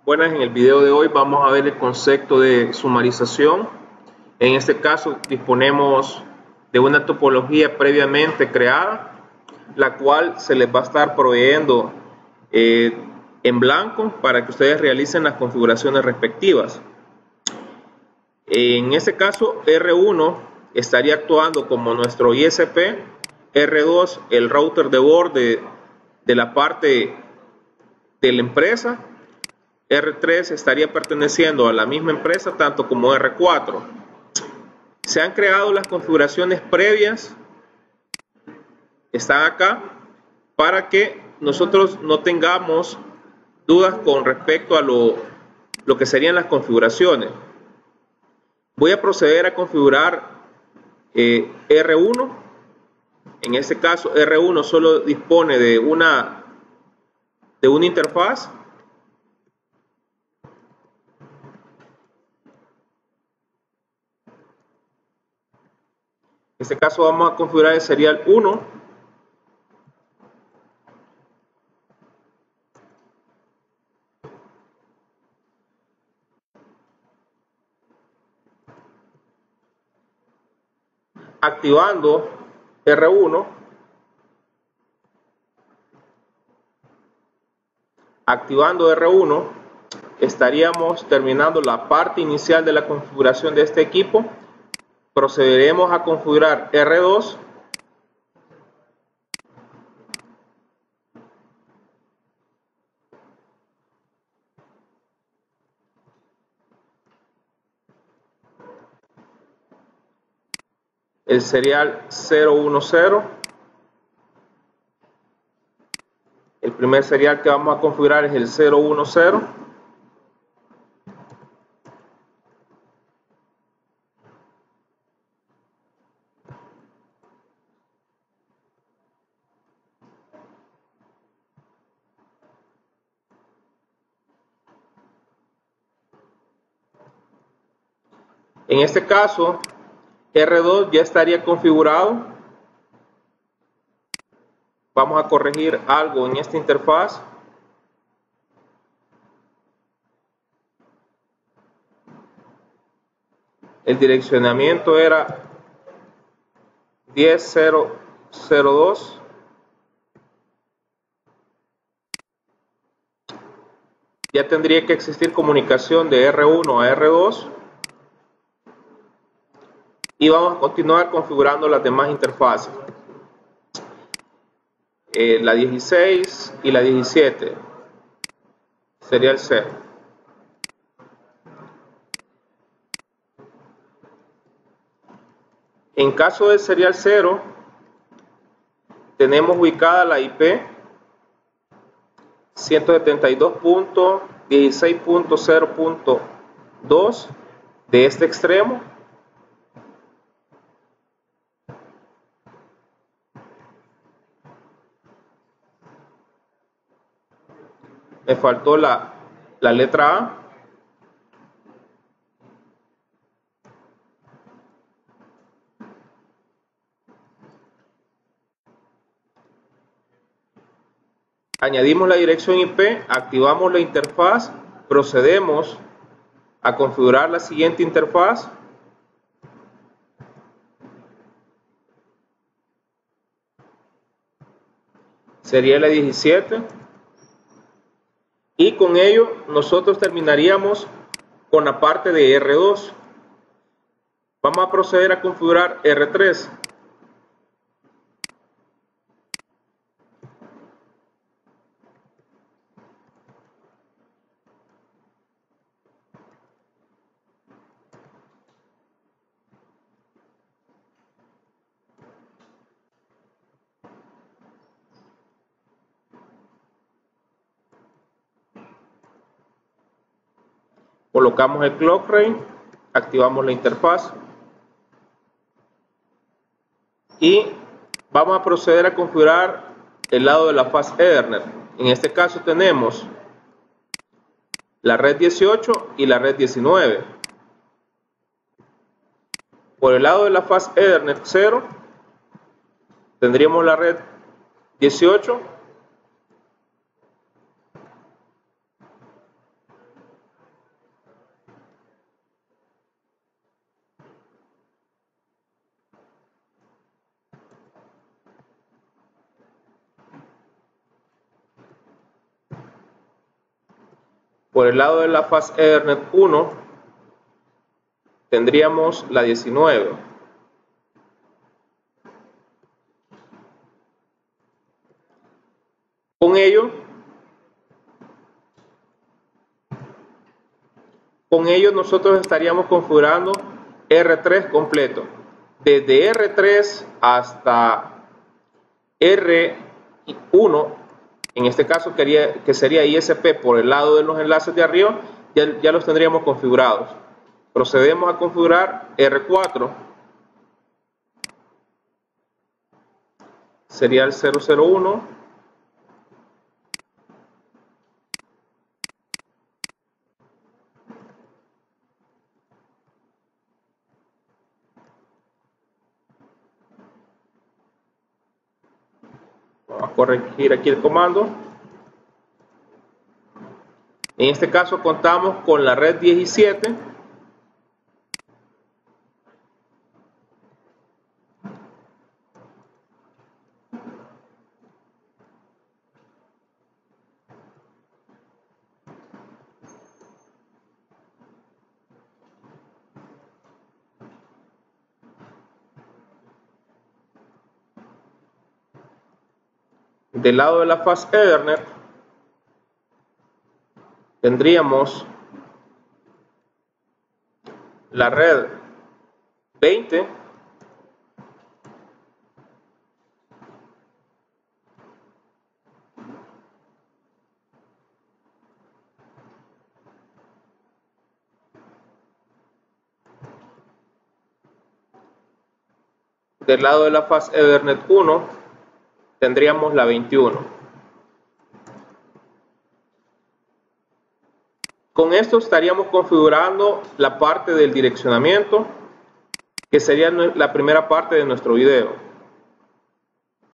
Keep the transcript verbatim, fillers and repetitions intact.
Buenas, en el video de hoy vamos a ver el concepto de sumarización. En este caso disponemos de una topología previamente creada, la cual se les va a estar proveyendo eh, en blanco para que ustedes realicen las configuraciones respectivas. En este caso R uno estaría actuando como nuestro I S P, R dos el router de borde de la parte de la empresa, R tres estaría perteneciendo a la misma empresa tanto como R cuatro. Se han creado las configuraciones previas, están acá, para que nosotros no tengamos dudas con respecto a lo, lo que serían las configuraciones. Voy a proceder a configurar eh, R uno. En este caso R uno solo dispone de una, de una interfaz. En este caso vamos a configurar el serial uno. Activando R uno. Activando R uno, estaríamos terminando la parte inicial de la configuración de este equipo. Procederemos a configurar R dos. El serial cero uno cero. El primer serial que vamos a configurar es el cero uno cero. En este caso, R dos ya estaría configurado. Vamos a corregir algo en esta interfaz. El direccionamiento era diez punto cero punto cero dos. Ya tendría que existir comunicación de R uno a R dos. Y vamos a continuar configurando las demás interfaces. Eh, la dieciséis y la diecisiete. Serial cero. En caso de serial cero, tenemos ubicada la I P ciento setenta y dos punto dieciséis punto cero punto dos de este extremo. Me faltó la, la letra A. Añadimos la dirección I P, activamos la interfaz, procedemos a configurar la siguiente interfaz. Sería la diecisiete. Y con ello nosotros terminaríamos con la parte de R dos. Vamos a proceder a configurar R tres. Colocamos el clock rate, activamos la interfaz y vamos a proceder a configurar el lado de la faz Ethernet. En este caso tenemos la red dieciocho y la red diecinueve. Por el lado de la faz Ethernet cero tendríamos la red dieciocho Por el lado de la faz Ethernet uno tendríamos la diecinueve. Con ello, con ello nosotros estaríamos configurando R tres completo. Desde R tres hasta R uno, en este caso quería, que sería I S P por el lado de los enlaces de arriba, ya, ya los tendríamos configurados. Procedemos a configurar R cuatro. Sería el cero cero uno. Vamos a corregir aquí el comando. En este caso contamos con la red diecisiete. Del lado de la faz Ethernet tendríamos la red veinte, del lado de la faz Ethernet uno tendríamos la veintiuno. Con esto estaríamos configurando la parte del direccionamiento, que sería la primera parte de nuestro video.